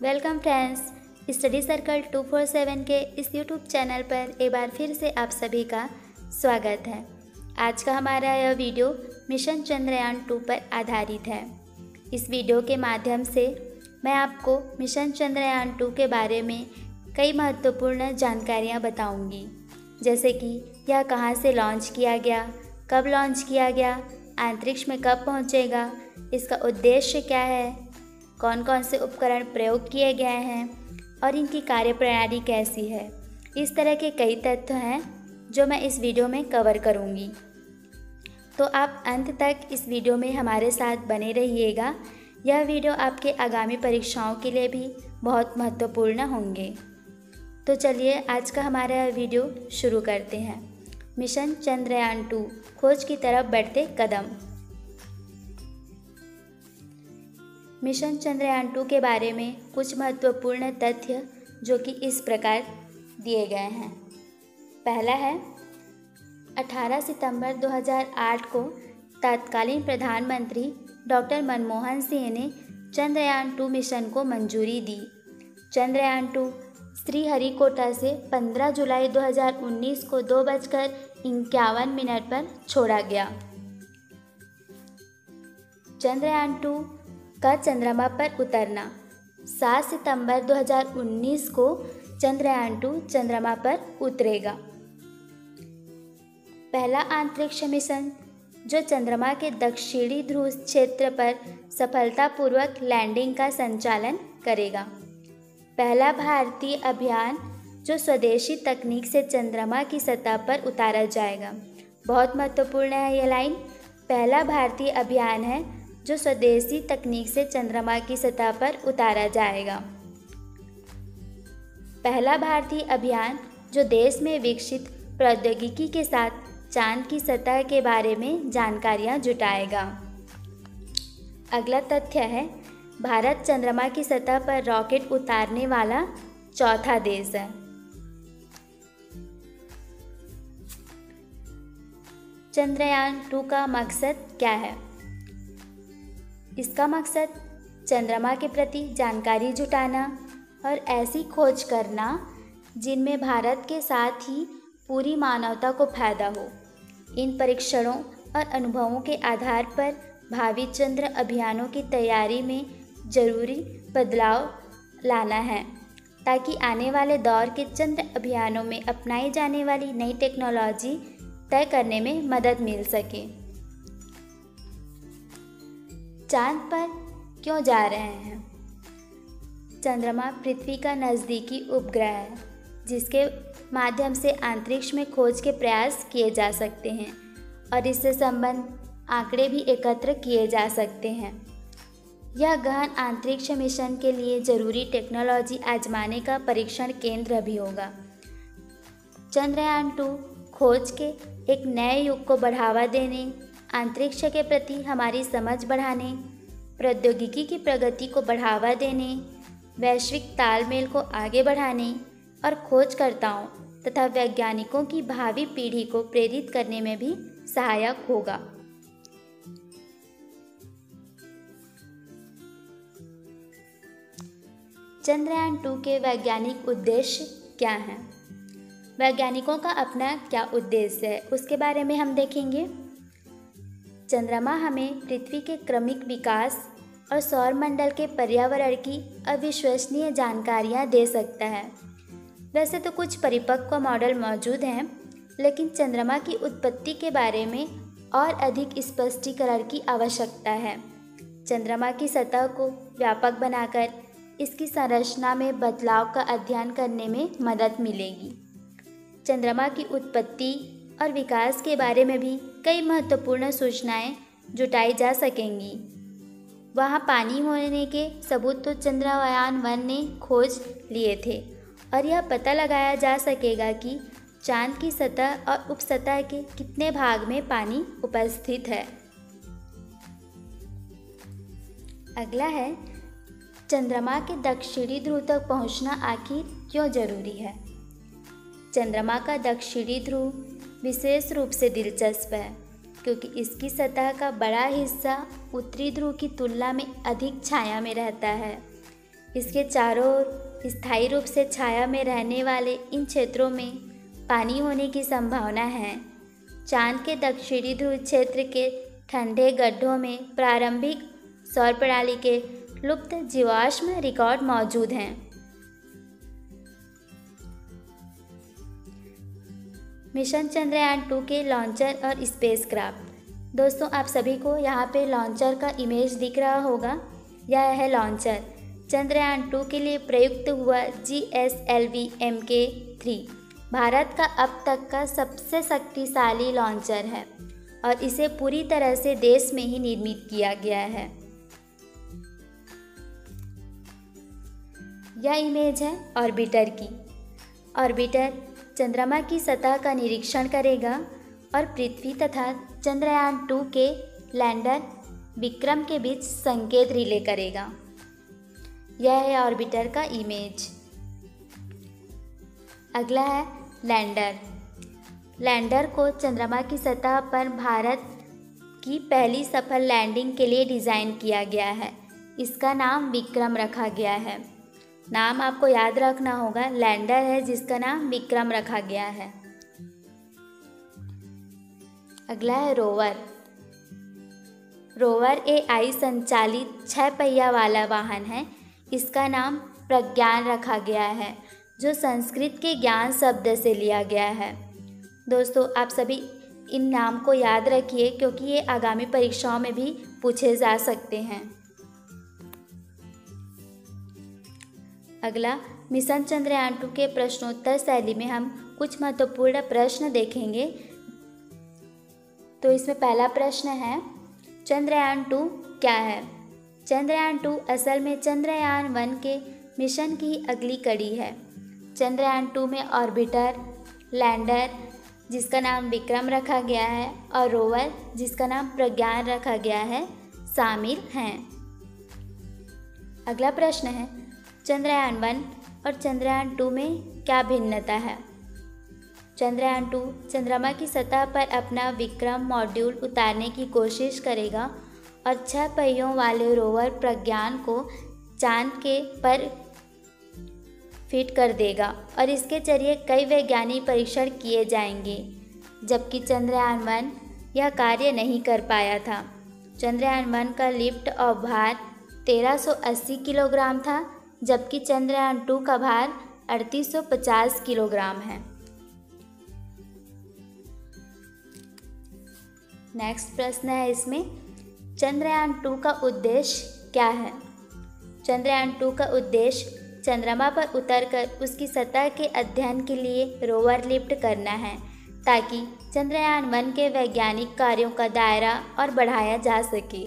Welcome friends, study circle 247 के इस YouTube channel पर एक बार फिर से आप सभी का स्वागत है। आज का हमारा यह वीडियो मिशन चंद्रयान 2 पर आधारित है। इस वीडियो के माध्यम से मैं आपको मिशन चंद्रयान 2 के बारे में कई महत्वपूर्ण जानकारियाँ बताऊँगी, जैसे कि यह कहाँ से लॉन्च किया गया, कब लॉन्च किया गया, अंतरिक्ष में कब पहुँचेगा, इसका उद्देश्य क्या है, कौन कौन से उपकरण प्रयोग किए गए हैं और इनकी कार्यप्रणाली कैसी है। इस तरह के कई तथ्य हैं जो मैं इस वीडियो में कवर करूंगी, तो आप अंत तक इस वीडियो में हमारे साथ बने रहिएगा। यह वीडियो आपके आगामी परीक्षाओं के लिए भी बहुत महत्वपूर्ण होंगे। तो चलिए आज का हमारा वीडियो शुरू करते हैं। मिशन चंद्रयान 2 खोज की तरफ बढ़ते कदम। मिशन चंद्रयान 2 के बारे में कुछ महत्वपूर्ण तथ्य जो कि इस प्रकार दिए गए हैं। पहला है, 18 सितंबर 2008 को तत्कालीन प्रधानमंत्री डॉक्टर मनमोहन सिंह ने चंद्रयान 2 मिशन को मंजूरी दी। चंद्रयान 2 श्रीहरिकोटा से 15 जुलाई 2019 को 2:51 पर छोड़ा गया। चंद्रयान 2 का चंद्रमा पर उतरना। 7 सितंबर 2019 को चंद्रयान 2 चंद्रमा पर उतरेगा। पहला अंतरिक्ष मिशन जो चंद्रमा के दक्षिणी ध्रुव क्षेत्र पर सफलतापूर्वक लैंडिंग का संचालन करेगा। पहला भारतीय अभियान जो स्वदेशी तकनीक से चंद्रमा की सतह पर उतारा जाएगा। बहुत महत्वपूर्ण है यह लाइन। पहला भारतीय अभियान है जो स्वदेशी तकनीक से चंद्रमा की सतह पर उतारा जाएगा। पहला भारतीय अभियान जो देश में विकसित प्रौद्योगिकी के साथ चांद की सतह के बारे में जानकारियां जुटाएगा। अगला तथ्य है, भारत चंद्रमा की सतह पर रॉकेट उतारने वाला चौथा देश है। चंद्रयान 2 का मकसद क्या है? इसका मकसद चंद्रमा के प्रति जानकारी जुटाना और ऐसी खोज करना जिनमें भारत के साथ ही पूरी मानवता को फायदा हो। इन परीक्षणों और अनुभवों के आधार पर भावी चंद्र अभियानों की तैयारी में जरूरी बदलाव लाना है, ताकि आने वाले दौर के चंद्र अभियानों में अपनाई जाने वाली नई टेक्नोलॉजी तय करने में मदद मिल सके। चांद पर क्यों जा रहे हैं? चंद्रमा पृथ्वी का नज़दीकी उपग्रह है जिसके माध्यम से अंतरिक्ष में खोज के प्रयास किए जा सकते हैं और इससे संबंध आंकड़े भी एकत्र किए जा सकते हैं। यह गहन अंतरिक्ष मिशन के लिए जरूरी टेक्नोलॉजी आजमाने का परीक्षण केंद्र भी होगा। चंद्रयान 2 खोज के एक नए युग को बढ़ावा देने, अंतरिक्ष के प्रति हमारी समझ बढ़ाने, प्रौद्योगिकी की प्रगति को बढ़ावा देने, वैश्विक तालमेल को आगे बढ़ाने और खोजकर्ताओं तथा वैज्ञानिकों की भावी पीढ़ी को प्रेरित करने में भी सहायक होगा। चंद्रयान 2 के वैज्ञानिक उद्देश्य क्या हैं? वैज्ञानिकों का अपना क्या उद्देश्य है उसके बारे में हम देखेंगे। चंद्रमा हमें पृथ्वी के क्रमिक विकास और सौरमंडल के पर्यावरण की अविश्वसनीय जानकारियां दे सकता है। वैसे तो कुछ परिपक्व मॉडल मौजूद हैं, लेकिन चंद्रमा की उत्पत्ति के बारे में और अधिक स्पष्टीकरण की आवश्यकता है। चंद्रमा की सतह को व्यापक बनाकर इसकी संरचना में बदलाव का अध्ययन करने में मदद मिलेगी। चंद्रमा की उत्पत्ति और विकास के बारे में भी कई महत्वपूर्ण सूचनाएं जुटाई जा सकेंगी। वहाँ पानी होने के सबूत तो चंद्रयान 1 ने खोज लिए थे और यह पता लगाया जा सकेगा कि चांद की सतह और उपसतह के कितने भाग में पानी उपस्थित है। अगला है, चंद्रमा के दक्षिणी ध्रुव तक पहुँचना आखिर क्यों जरूरी है? चंद्रमा का दक्षिणी ध्रुव विशेष रूप से दिलचस्प है क्योंकि इसकी सतह का बड़ा हिस्सा उत्तरी ध्रुव की तुलना में अधिक छाया में रहता है। इसके चारों ओर स्थायी रूप से छाया में रहने वाले इन क्षेत्रों में पानी होने की संभावना है। चांद के दक्षिणी ध्रुव क्षेत्र के ठंडे गड्ढों में प्रारंभिक सौर प्रणाली के लुप्त जीवाश्म रिकॉर्ड मौजूद हैं। मिशन चंद्रयान-2 के लॉन्चर और स्पेसक्राफ्ट। दोस्तों, आप सभी को यहाँ पे लॉन्चर का इमेज दिख रहा होगा। यह है लॉन्चर। चंद्रयान-2 के लिए प्रयुक्त हुआ GSLV Mk3 भारत का अब तक का सबसे शक्तिशाली लॉन्चर है और इसे पूरी तरह से देश में ही निर्मित किया गया है। यह इमेज है ऑर्बिटर की। ऑर्बिटर चंद्रमा की सतह का निरीक्षण करेगा और पृथ्वी तथा चंद्रयान-2 के लैंडर विक्रम के बीच संकेत रिले करेगा। यह है ऑर्बिटर का इमेज। अगला है लैंडर। लैंडर को चंद्रमा की सतह पर भारत की पहली सफल लैंडिंग के लिए डिज़ाइन किया गया है। इसका नाम विक्रम रखा गया है। नाम आपको याद रखना होगा, लैंडर है जिसका नाम विक्रम रखा गया है। अगला है रोवर। रोवर AI संचालित 6 पहिया वाला वाहन है। इसका नाम प्रज्ञान रखा गया है, जो संस्कृत के ज्ञान शब्द से लिया गया है। दोस्तों, आप सभी इन नाम को याद रखिए क्योंकि ये आगामी परीक्षाओं में भी पूछे जा सकते हैं। अगला मिशन चंद्रयान-2 के प्रश्नोत्तर शैली में हम कुछ महत्वपूर्ण प्रश्न देखेंगे। तो इसमें पहला प्रश्न है, चंद्रयान-2 क्या है? चंद्रयान-2 असल में चंद्रयान-1 के मिशन की अगली कड़ी है। चंद्रयान-2 में ऑर्बिटर, लैंडर जिसका नाम विक्रम रखा गया है और रोवर जिसका नाम प्रज्ञान रखा गया है शामिल हैं। अगला प्रश्न है, चंद्रयान-1 और चंद्रयान-2 में क्या भिन्नता है? चंद्रयान-2 चंद्रमा की सतह पर अपना विक्रम मॉड्यूल उतारने की कोशिश करेगा और 6 पहियों वाले रोवर प्रज्ञान को चांद के पर फिट कर देगा और इसके जरिए कई वैज्ञानिक परीक्षण किए जाएंगे, जबकि चंद्रयान-1 यह कार्य नहीं कर पाया था। चंद्रयान-1 का लिफ्ट और भार 1380 किलोग्राम था, जबकि चंद्रयान-2 का भार 3850 किलोग्राम है। नेक्स्ट प्रश्न है इसमें, चंद्रयान-2 का उद्देश्य क्या है? चंद्रयान-2 का उद्देश्य चंद्रमा पर उतरकर उसकी सतह के अध्ययन के लिए रोवर लिफ्ट करना है, ताकि चंद्रयान-1 के वैज्ञानिक कार्यों का दायरा और बढ़ाया जा सके।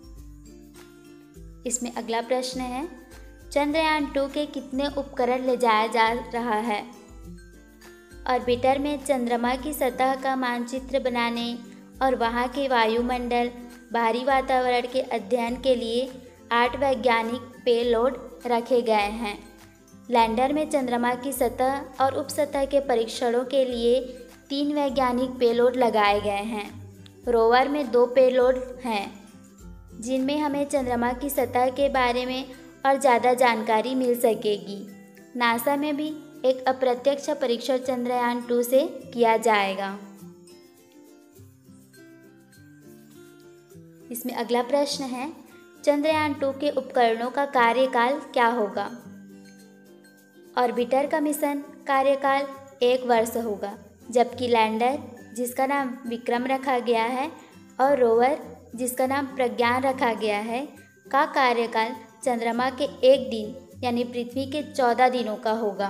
इसमें अगला प्रश्न है, चंद्रयान-2 के कितने उपकरण ले जाया जा रहा है? ऑर्बिटर में चंद्रमा की सतह का मानचित्र बनाने और वहां के वायुमंडल, बाहरी वातावरण के अध्ययन के लिए 8 वैज्ञानिक पेलोड रखे गए हैं। लैंडर में चंद्रमा की सतह और उपसतह के परीक्षणों के लिए 3 वैज्ञानिक पेलोड लगाए गए हैं। रोवर में 2 पेलोड हैं, जिनमें हमें चंद्रमा की सतह के बारे में और ज़्यादा जानकारी मिल सकेगी। नासा में भी एक अप्रत्यक्ष परीक्षण चंद्रयान-2 से किया जाएगा। इसमें अगला प्रश्न है, चंद्रयान-2 के उपकरणों का कार्यकाल क्या होगा? ऑर्बिटर का मिशन कार्यकाल 1 वर्ष होगा, जबकि लैंडर जिसका नाम विक्रम रखा गया है और रोवर जिसका नाम प्रज्ञान रखा गया है का कार्यकाल चंद्रमा के 1 दिन यानी पृथ्वी के 14 दिनों का होगा।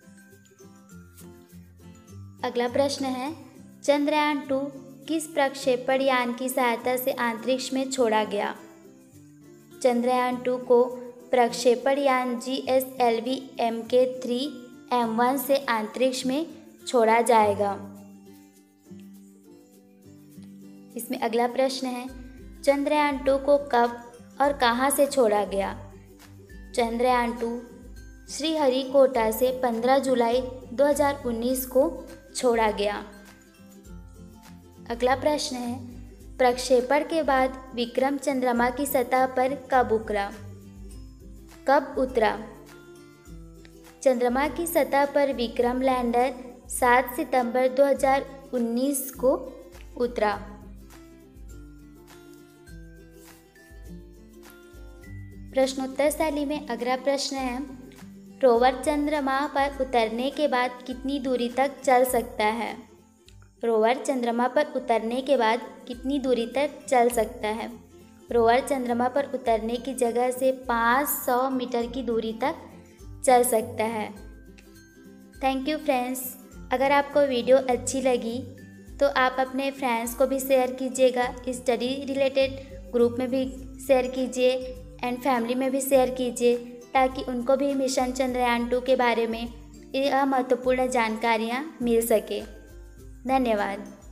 अगला प्रश्न है, चंद्रयान-2 किस प्रक्षेपण यान की सहायता से अंतरिक्ष में छोड़ा गया? चंद्रयान-2 को प्रक्षेपण यान GSLV Mk3M1 से अंतरिक्ष में छोड़ा जाएगा। इसमें अगला प्रश्न है, चंद्रयान-2 को कब और कहां से छोड़ा गया? चंद्रयान-2 श्रीहरिकोटा से 15 जुलाई 2019 को छोड़ा गया। अगला प्रश्न है, प्रक्षेपण के बाद विक्रम चंद्रमा की सतह पर कब उतरा? कब उतरा? चंद्रमा की सतह पर विक्रम लैंडर 7 सितंबर 2019 को उतरा। प्रश्नोत्तर शैली में अगला प्रश्न है, रोवर चंद्रमा पर उतरने के बाद कितनी दूरी तक चल सकता है? रोवर चंद्रमा पर उतरने के बाद कितनी दूरी तक चल सकता है? रोवर चंद्रमा पर उतरने की जगह से 500 मीटर की दूरी तक चल सकता है। Thank you friends. अगर आपको वीडियो अच्छी लगी तो आप अपने फ्रेंड्स को भी शेयर कीजिएगा, स्टडी रिलेटेड ग्रुप में भी शेयर कीजिए एंड फैमिली में भी शेयर कीजिए, ताकि उनको भी मिशन चंद्रयान 2 के बारे में यह महत्वपूर्ण जानकारियाँ मिल सके। धन्यवाद।